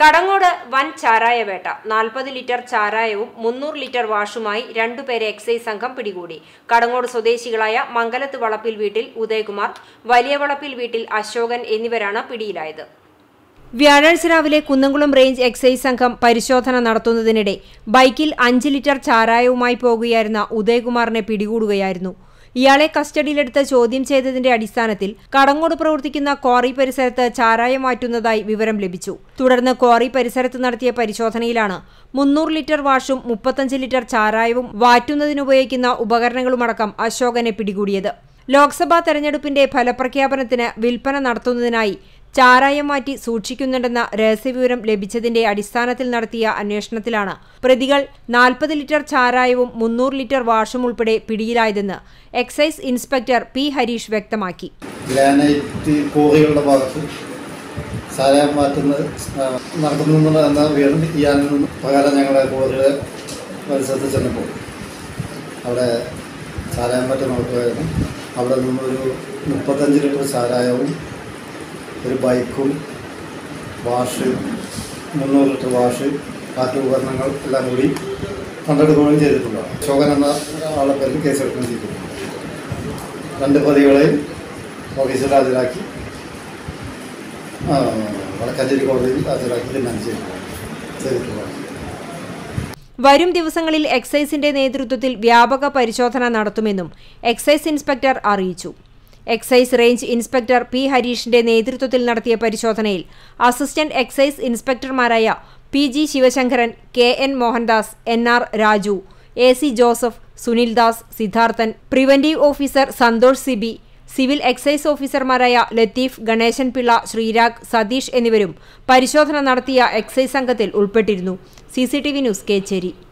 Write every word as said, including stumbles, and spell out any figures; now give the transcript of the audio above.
കടങ്ങോട് വൻ ചാരായവേട്ട. നാൽപ്പത് ലിറ്റർ ചാരായവും മുന്നൂറ് ലിറ്റർ വാഷുമായി രണ്ടുപേരെ എക്സൈസ് സംഘം പിടികൂടി. കടങ്ങോട് സ്വദേശികളായ മംഗലത്ത് വളപ്പിൽ വീട്ടിൽ ഉദയകുമാർ, വലിയ വളപ്പിൽ വീട്ടിൽ അശോകൻ എന്നിവരാണ് പിടിയിലായത്. വ്യാഴാഴ്ച രാവിലെ കുന്നംകുളം റേഞ്ച് എക്സൈസ് സംഘം പരിശോധന നടത്തുന്നതിനിടെ ബൈക്കിൽ അഞ്ച് ലിറ്റർ ചാരായവുമായി പോകുകയായിരുന്ന ഉദയകുമാറിനെ പിടികൂടുകയായിരുന്നു. ഇയാളെ കസ്റ്റഡിയിലെടുത്ത് ചോദ്യം ചെയ്തതിന്റെ അടിസ്ഥാനത്തിൽ കടങ്ങോട് പ്രവർത്തിക്കുന്ന ക്വാറി പരിസരത്ത് ചാരായം മാറ്റുന്നതായി വിവരം ലഭിച്ചു. തുടർന്ന് ക്വാറി പരിസരത്ത് നടത്തിയ പരിശോധനയിലാണ് മുന്നൂറ് ലിറ്റർ വാഷും മുപ്പത്തഞ്ച് ലിറ്റർ ചാരായവും വാറ്റുന്നതിനുപയോഗിക്കുന്ന ഉപകരണങ്ങളുമടക്കം അശോകനെ പിടികൂടിയത്. ലോക്സഭാ തെരഞ്ഞെടുപ്പിന്റെ ഫലപ്രഖ്യാപനത്തിന് വിൽപ്പന നടത്തുന്നതിനായി ചാരായം മാറ്റി സൂക്ഷിക്കുന്നുണ്ടെന്ന രഹസ്യവിവരം ലഭിച്ചതിന്റെ അടിസ്ഥാനത്തിൽ നടത്തിയ അന്വേഷണത്തിലാണ് പ്രതികൾ നാൽപ്പത് ലിറ്റർ ചാരായവും മുന്നൂറ് ലിറ്റർ വാഷും ഉൾപ്പെടെ പിടിയിലായതെന്ന് എക്സൈസ് ഇൻസ്പെക്ടർ പി ഹരീഷ് വ്യക്തമാക്കി. ചാരായം മാറ്റുന്നത് നടത്തുന്ന വിവരം ഇയാളിൽ നിന്ന് പ്രകാരം ഞങ്ങളുടെ കോറിയുടെ പരിസരത്ത് ചെന്നപ്പോൾ അവിടെ ചാരായം മാറ്റം നടത്തുകയായിരുന്നു. അവിടെ നിന്നൊരു മുപ്പത്തഞ്ച് ലിറ്റർ ചാരായവും ഒരു ബൈക്കും വാഷ് മുന്നൂറ് ലിറ്റർ വാഷ് കാറ്റ് ഉപകരണങ്ങൾ എല്ലാം കൂടി കണ്ടെടുക്കുകയും ചെയ്തിട്ടുള്ളതാണ്. അശോകൻ എന്ന ആളെ പേരിൽ കേസെടുക്കുകയും ചെയ്തിട്ടുണ്ട്. രണ്ട് പ്രതികളെയും ഓഫീസിൽ ഹാജരാക്കി വടക്കാഞ്ചേരി കോടതിയിൽ ഹാജരാക്കി റിമാൻഡ് ചെയ്തിട്ടുള്ളതാണ്. വരും ദിവസങ്ങളിൽ എക്സൈസിന്റെ നേതൃത്വത്തിൽ വ്യാപക പരിശോധന നടത്തുമെന്നും എക്സൈസ് ഇൻസ്പെക്ടർ അറിയിച്ചു. എക്സൈസ് റേഞ്ച് ഇൻസ്പെക്ടർ പി ഹരീഷിന്റെ നേതൃത്വത്തിൽ നടത്തിയ പരിശോധനയിൽ അസിസ്റ്റന്റ് എക്സൈസ് ഇൻസ്പെക്ടർമാരായ P G Sivasankaran, K N Mohandas, N R Raju, A C Joseph, Sunildas, Siddharthan, preventive officer Santhosh Sibi, civil excise ഓഫീസർമാരായ ലത്തീഫ്, ഗണേശൻ പിള്ള, ശ്രീരാഗ്, സതീഷ് എന്നിവരും പരിശോധന നടത്തിയ എക്സൈസ് സംഘത്തിൽ ഉൾപ്പെട്ടിരുന്നു. C C T V news Kecheri.